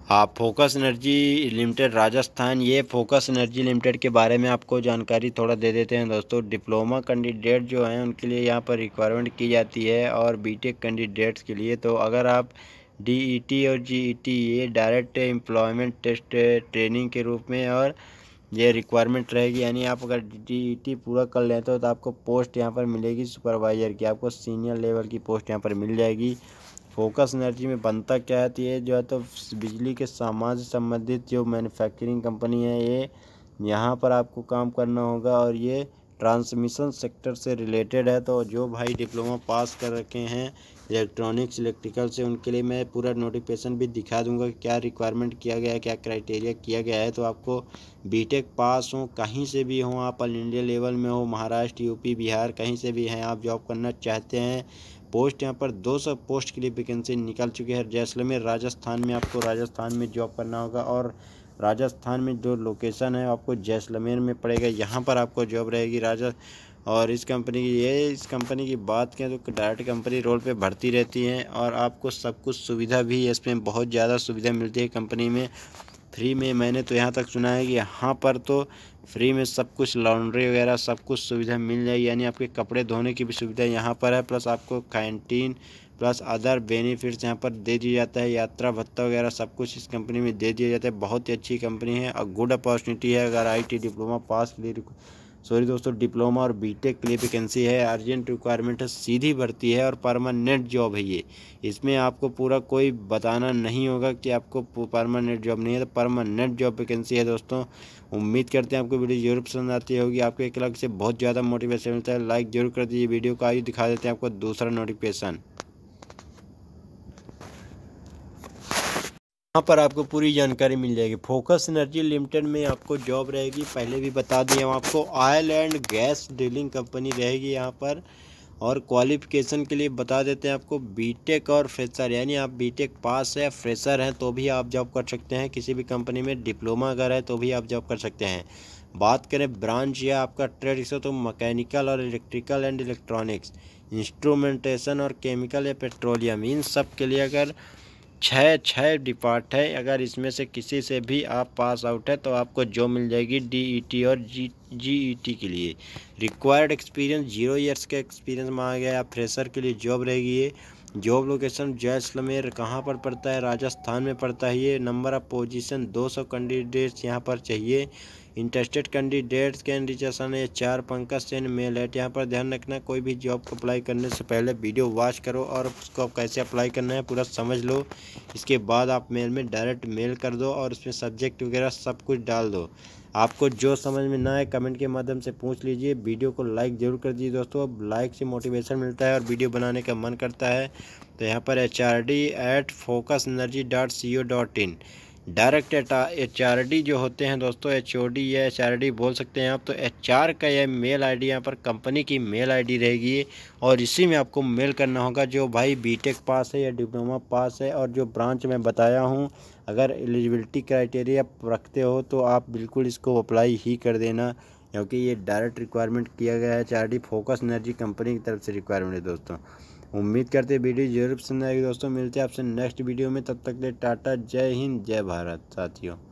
आप focus energy limited Rajasthan, ये focus energy limited के बारे में आपको जानकारी थोड़ा दे देते हैं दोस्तों। डिप्लोमा कैंडिडेट जो हैं उनके लिए यहाँ पर रिक्वायरमेंट की जाती है और बीटेक कैंडिडेट्स के लिए तो अगर आप डीईटी और जीईटी ये डायरेक्ट एम्प्लॉयमेंट टेस्ट ट्रेनिंग के रूप में और ये रिक्वायरमेंट रहेगी, यानी आप अगर डीईटी पूरा कर लेते हो तो आपको पोस्ट यहाँ पर मिलेगी सुपरवाइज़र की, आपको सीनियर लेवल की पोस्ट यहाँ पर मिल जाएगी। फोकस एनर्जी में बनता क्या है, तो ये जो है तो बिजली के सामान से संबंधित जो मैन्युफैक्चरिंग कंपनी है ये यहाँ पर आपको काम करना होगा और ये ट्रांसमिशन सेक्टर से रिलेटेड है। तो जो भाई डिप्लोमा पास कर रखे हैं इलेक्ट्रॉनिक्स इलेक्ट्रिकल से, उनके लिए मैं पूरा नोटिफिकेशन भी दिखा दूंगा क्या रिक्वायरमेंट किया गया है, क्या क्राइटेरिया किया गया है। तो आपको बीटेक पास हो, कहीं से भी हो, आप ऑल इंडिया लेवल में हो, महाराष्ट्र यूपी बिहार कहीं से भी हैं, आप जॉब करना चाहते हैं, पोस्ट यहाँ पर 200 पोस्ट के लिए वैकेंसी निकल चुकी है। जैसलमेर राजस्थान में आपको राजस्थान में जॉब करना होगा और राजस्थान में जो लोकेशन है आपको जैसलमेर में पड़ेगा, यहाँ पर आपको जॉब रहेगी और इस कंपनी की बात करें तो डायरेक्ट कंपनी रोल पे भर्ती रहती है और आपको सब कुछ सुविधा भी है, इसमें बहुत ज़्यादा सुविधा मिलती है कंपनी में फ्री में। मैंने तो यहाँ तक सुना है कि यहाँ पर तो फ्री में सब कुछ लॉन्ड्री वगैरह सब कुछ सुविधा मिल जाएगी, यानी आपके कपड़े धोने की भी सुविधा यहाँ पर है, प्लस आपको कैंटीन प्लस अदर बेनिफिट्स यहाँ पर दे दिया जाता है, यात्रा भत्ता वगैरह सब कुछ इस कंपनी में दे दिया जाता है। बहुत ही अच्छी कंपनी है और गुड अपॉर्चुनिटी है अगर आईटी डिप्लोमा पास के लिए दोस्तों डिप्लोमा और बीटेक के लिए वैकेंसी है, अर्जेंट रिक्वायरमेंट है, सीधी भर्ती है और परमानेंट जॉब है ये। इसमें आपको पूरा कोई बताना नहीं होगा कि आपको परमानेंट जॉब नहीं है, तो परमानेंट जॉब वैकेंसी है दोस्तों। उम्मीद करते हैं आपको वीडियो जरूर पसंद आती होगी, आपको एक अलग से बहुत ज़्यादा मोटिवेशन मिलता है। लाइक जरूर कर दीजिए वीडियो को। आइए दिखा देते हैं आपको दूसरा नोटिफिकेशन। यहाँ पर आपको पूरी जानकारी मिल जाएगी। फोकस एनर्जी लिमिटेड में आपको जॉब रहेगी, पहले भी बता दिए हम आपको, oil and gas dealing company रहेगी यहाँ पर। और क्वालिफिकेशन के लिए बता देते हैं आपको, बीटेक और फ्रेशर, यानी आप बीटेक पास है फ्रेशर हैं तो भी आप जॉब कर सकते हैं किसी भी कंपनी में, डिप्लोमा अगर है तो भी आप जॉब कर सकते हैं। बात करें ब्रांच या आपका ट्रेड से तो मैकेनिकल और इलेक्ट्रिकल एंड इलेक्ट्रॉनिक्स, इंस्ट्रूमेंटेशन और केमिकल या पेट्रोलियम, इन सब के लिए अगर छः डिपार्ट है, अगर इसमें से किसी से भी आप पास आउट है तो आपको जॉब मिल जाएगी डीईटी और जीईटी के लिए। रिक्वायर्ड एक्सपीरियंस 0 ईयर्स का एक्सपीरियंस मांगा गया है। फ्रेशर के लिए जॉब रहेगी ये। जॉब लोकेशन जैसलमेर कहाँ पर पड़ता है, राजस्थान में पड़ता है ये। नंबर ऑफ पोजीशन 200 कैंडिडेट्स यहाँ पर चाहिए। इंटरेस्टेड कैंडिडेट्स कैन रजिस्ट्रेशन है 4 पंकज सेन मेल है। यहाँ पर ध्यान रखना, कोई भी जॉब को अप्लाई करने से पहले वीडियो वॉच करो और उसको कैसे अप्लाई करना है पूरा समझ लो। इसके बाद आप मेल में डायरेक्ट मेल कर दो और उसमें सब्जेक्ट वगैरह सब कुछ डाल दो। आपको जो समझ में ना आए कमेंट के माध्यम से पूछ लीजिए। वीडियो को लाइक जरूर कर दीजिए दोस्तों, लाइक से मोटिवेशन मिलता है और वीडियो बनाने का मन करता है। तो यहाँ पर HRD@focusenergy.co.in डायरेक्ट HRD जो होते हैं दोस्तों, HOD या HRD बोल सकते हैं आप। तो HR का यह मेल आईडी यहाँ पर कंपनी की मेल आईडी रहेगी और इसी में आपको मेल करना होगा जो भाई बीटेक पास है या डिप्लोमा पास है और जो ब्रांच मैं बताया हूँ। अगर एलिजिबिलिटी क्राइटेरिया रखते हो तो आप बिल्कुल इसको अप्लाई ही कर देना, क्योंकि ये डायरेक्ट रिक्वायरमेंट किया गया है। HRD फोकस एनर्जी कंपनी की तरफ से रिक्वायरमेंट है दोस्तों। उम्मीद करते हैं वीडियो जरूर पसंद आएगी दोस्तों। मिलते हैं आपसे नेक्स्ट वीडियो में, तब तक के लिए टाटा, जय हिंद, जय भारत साथियों।